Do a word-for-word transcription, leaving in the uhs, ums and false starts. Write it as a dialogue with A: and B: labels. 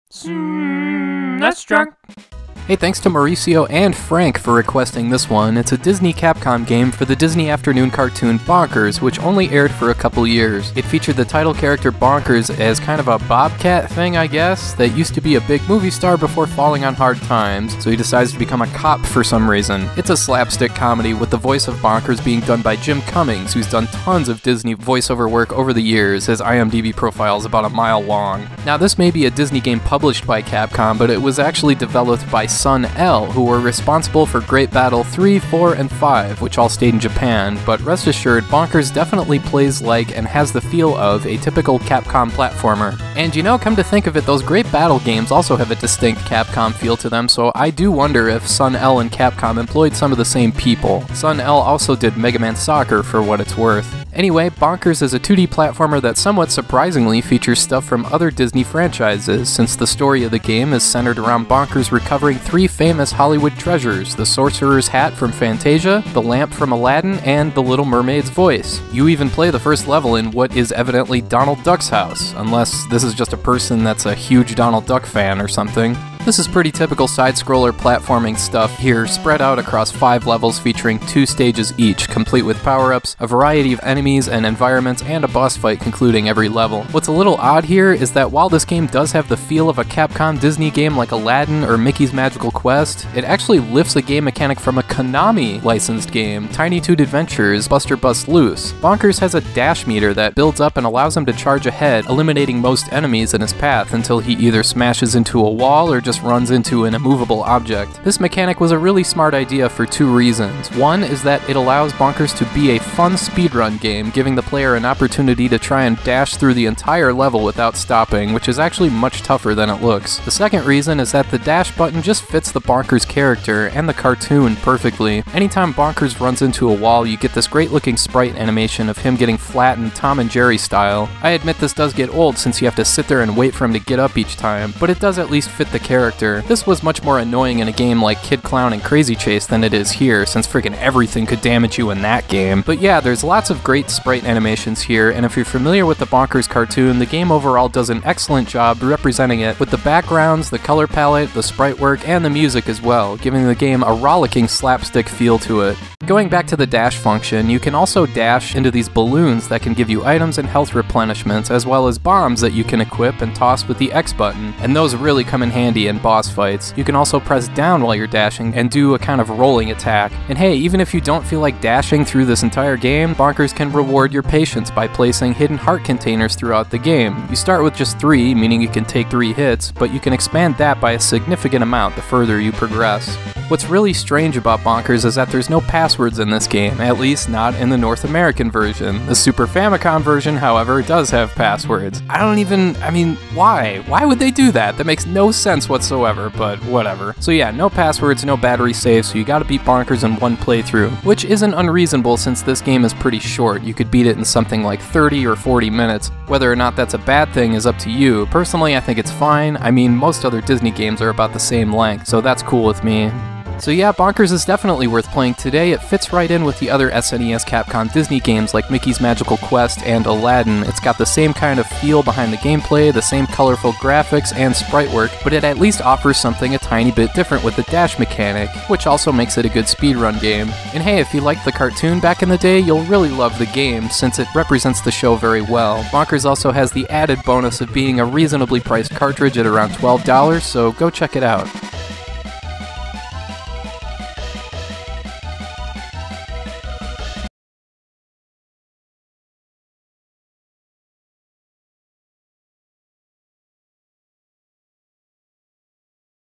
A: Mm, that's drunk.
B: Hey, thanks to Mauricio and Frank for requesting this one. It's a Disney Capcom game for the Disney afternoon cartoon Bonkers, which only aired for a couple years. It featured the title character Bonkers as kind of a bobcat thing, I guess, that used to be a big movie star before falling on hard times, so he decides to become a cop for some reason. It's a slapstick comedy with the voice of Bonkers being done by Jim Cummings, who's done tons of Disney voiceover work over the years. His I M D B profile is about a mile long. Now, this may be a Disney game published by Capcom, but it was actually developed by Sun L, who were responsible for Great Battle three, four, and five, which all stayed in Japan, but rest assured, Bonkers definitely plays like and has the feel of a typical Capcom platformer. And you know, come to think of it, those Great Battle games also have a distinct Capcom feel to them, so I do wonder if Sun L and Capcom employed some of the same people. Sun L also did Mega Man Soccer, for what it's worth. Anyway, Bonkers is a two D platformer that somewhat surprisingly features stuff from other Disney franchises, since the story of the game is centered around Bonkers recovering three famous Hollywood treasures: the Sorcerer's Hat from Fantasia, the lamp from Aladdin, and the Little Mermaid's voice. You even play the first level in what is evidently Donald Duck's house, unless this is just a person that's a huge Donald Duck fan or something. This is pretty typical side-scroller platforming stuff here, spread out across five levels featuring two stages each, complete with power-ups, a variety of enemies and environments, and a boss fight concluding every level. What's a little odd here is that while this game does have the feel of a Capcom Disney game like Aladdin or Mickey's Magical Quest, it actually lifts a game mechanic from a Konami licensed game, Tiny Toon Adventures Buster Bust Loose. Bonkers has a dash meter that builds up and allows him to charge ahead, eliminating most enemies in his path until he either smashes into a wall or just runs into an immovable object. This mechanic was a really smart idea for two reasons. One is that it allows Bonkers to be a fun speedrun game, giving the player an opportunity to try and dash through the entire level without stopping, which is actually much tougher than it looks. The second reason is that the dash button just fits the Bonkers character and the cartoon perfectly. Anytime Bonkers runs into a wall, you get this great looking sprite animation of him getting flattened Tom and Jerry style. I admit this does get old since you have to sit there and wait for him to get up each time, but it does at least fit the character. This was much more annoying in a game like Kid Clown and Crazy Chase than it is here, since freaking everything could damage you in that game. But yeah, there's lots of great sprite animations here, and if you're familiar with the Bonkers cartoon, the game overall does an excellent job representing it with the backgrounds, the color palette, the sprite work, and the music as well, giving the game a rollicking slapstick feel to it. Going back to the dash function, you can also dash into these balloons that can give you items and health replenishments, as well as bombs that you can equip and toss with the X button, and those really come in handy in boss fights. You can also press down while you're dashing and do a kind of rolling attack. And hey, even if you don't feel like dashing through this entire game, Bonkers can reward your patience by placing hidden heart containers throughout the game. You start with just three, meaning you can take three hits, but you can expand that by a significant amount the further you progress. What's really strange about Bonkers is that there's no passwords in this game, at least not in the North American version. The Super Famicom version, however, does have passwords. I don't even, I mean, why? Why would they do that? That makes no sense whatsoever, but whatever. So yeah, no passwords, no battery saves, so you gotta beat Bonkers in one playthrough, which isn't unreasonable since this game is pretty short. You could beat it in something like thirty or forty minutes. Whether or not that's a bad thing is up to you. Personally, I think it's fine. I mean, most other Disney games are about the same length, so that's cool with me. So yeah, Bonkers is definitely worth playing today. It fits right in with the other S N E S Capcom Disney games like Mickey's Magical Quest and Aladdin. It's got the same kind of feel behind the gameplay, the same colorful graphics and sprite work, but it at least offers something a tiny bit different with the dash mechanic, which also makes it a good speedrun game. And hey, if you liked the cartoon back in the day, you'll really love the game, since it represents the show very well. Bonkers also has the added bonus of being a reasonably priced cartridge at around twelve dollars, so go check it out.